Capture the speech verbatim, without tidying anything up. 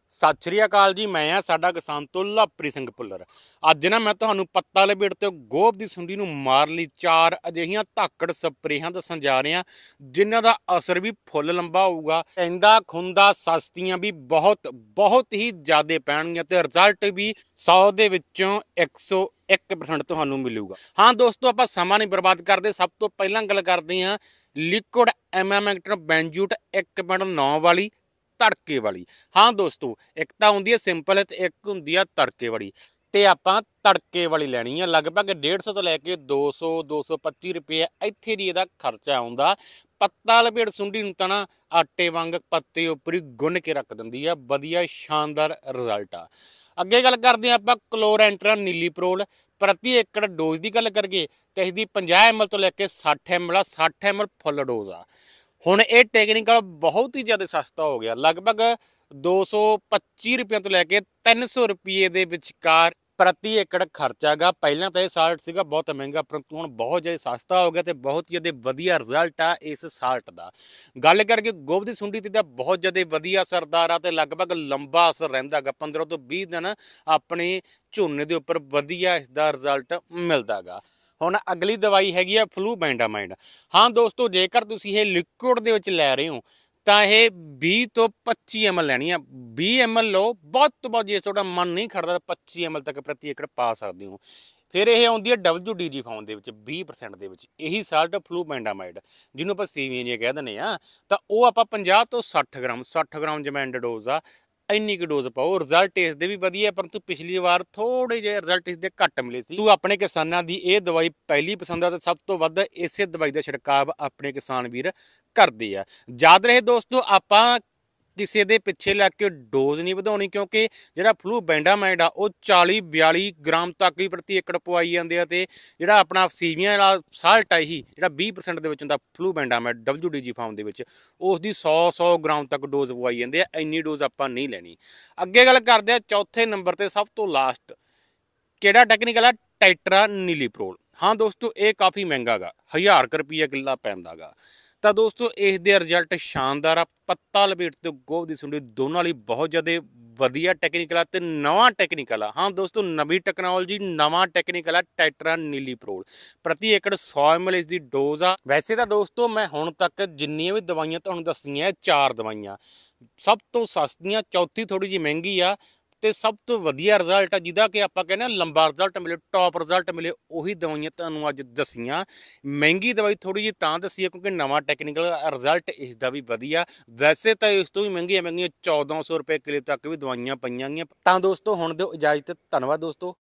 सत श्री अकाल जी। मैं हाँ साडा किसान तो लाभप्रीत सिंह भुल्लर। अज ना मैं तुहानू पत्ता लपेट ते गोभ की सुंडी नू मार लई चार अजिहियां धाकड़ स्प्रेहां दस्सण जा रहे हैं जिन्हां दा असर भी फुल लंबा होऊगा। पैंदा खुंदा सस्तियां भी बहुत बहुत ही ज़्यादा पैणगियां ते रिजल्ट भी सौ दे विच्चों एक सौ एक परसेंट तुहानू मिलूगा। हाँ दोस्तों, आपां समां नहीं बर्बाद करते। सब तो पहलां गल करते हैं लिक्विड एमामेक्टिन बेंजूट एक पॉइंट नौ वाली तड़के वाली। हाँ दोस्तों, एक तो होंगी है सिंपल ते एक होंगी है तड़के वाली। तो आपां तड़के वाली लैनी है। लगभग डेढ़ सौ तो लैके दो सौ दो सौ पच्ची रुपये इत्थे दी इहदा खर्चा आउंदा। पत्ता लपेट सुंडी नूं तां ना आटे वांग पत्ते उपर ही गुन के रख दिंदी है। वधिया शानदार रिजल्ट आ। अगे गल करते हैं आपां क्लोरेंट्रा नीलीप्रोल प्रति एकड़ डोज की गल करिए तो इसकी पचास एम एल तो लैके सठ एम एल आ। सठ एम एल फुल डोज आ। हुण ये टेक्निकल बहुत ही ज़्यादा सस्ता हो गया। लगभग दो सौ पच्ची रुपये तो लैके तीन सौ रुपये के विचकार प्रति एकड़ खर्चा गा। पहला तो यह साल्ट सीगा बहुत महंगा, परंतु हुण बहुत ज़्यादा सस्ता हो गया तो बहुत ज़्यादा वधिया रिजल्ट आ इस साल्ट का। गल करके गोभ की सुंडी ते बहुत ज़्यादा वधिया असरदार आ ते लगभग लंबा असर रहिंदा गा। पंद्रह तो बीस दिन अपने झोने के उपर वधिया इसका रिजल्ट मिलदा गा। हुण अगली दवाई हैगी आ फ्लू बेंडामाइड। हाँ दोस्तों, जेकर तुसीं ये लिक्विड दे विच लै रहे हो तो यह बीस तो पच्ची एम एल लैनी है। बीस एम एल लो, बहुत तो बहुत जे थोड़ा मन नहीं खड़दा पच्ची एम एल तक प्रति एकड़ पा सकते हो। फिर यह आउंदी है डबल्यू डी जी फाउन के बीस परसेंट के यही साल्ट फ्लू बेंडामाइड जिन्होंने आप सीवीनिया कह दें आ। तो वह आप पचास तो सठ ग्राम सठ ग्राम जमैंड डोज आ इन्नी की डोज पाओ। रिजल्ट इसके भी वधिया, परंतु पिछली बार थोड़े जे रिजल्ट इसके घट मिले सी। तू अपने किसानों की यह दवाई पहली पसंद है तो सब तो वध इस दवाई का छिड़काव अपने किसान वीर करते हैं। याद रहे दोस्तों, आप किसी के पिछे लग के डोज नहीं वधाउणी, क्योंकि जो फ्लू बेंडामाइड आ वो चाली बयाली ग्राम तक ही प्रति एकड़ पवाई जाते हैं। जो अपना सीवियां वाला साल्ट है ही जो बीस परसेंट के flubendiamide W D G form के उसकी सौ सौ ग्राम तक डोज पवाई जाते हैं। इन्नी डोज आप नहीं लैनी। अगे गल करते हैं चौथे नंबर पर सब तो लास्ट किहड़ा टैक्नीकल है टाइट्रा नीलीप्रोल। हाँ दोस्तों, ये काफ़ी महंगा गा, हज़ार रुपया किला पैंदा गा। तो दोस्तों इसके रिजल्ट शानदार आ। पत्ता लपेट ते गोभ की सुंडी दोनों लिए बहुत ज़्यादा वधिया टैक्नीकल है, नवा टैक्नीकल आ। हाँ दोस्तों, नवी टैक्नोलॉजी नवा टैक्नीकल है टाइट्रा नीलीप्रोल प्रति एकड़ सौ एम एल इसकी डोज आ। वैसे तो दोस्तों मैं हुण तक जिन्नियां भी दवाइयां तुहानूं दस्सियां चार दवाइयां सब तो सस्तियां, चौथी थोड़ी जी महंगी आ ते सब तो वधिया रिजल्ट है जिहदा कि आपां कहने लंबा रिजल्ट मिले, टॉप रिजल्ट मिले, उही दवाइयां तुहानूं अज दस्सियां। महंगी दवाई थोड़ी जी तां दस्सी है क्योंकि नवा टैक्नीकल रिजल्ट इसका भी वधिया। वैसे तो इस तो भी महंगिया महंगिया चौदह सौ रुपये किलो तक भी दवाइयां पईयां गईयां। तां दोस्तों हुण दिओ इजाजत। धन्नवाद दोस्तों।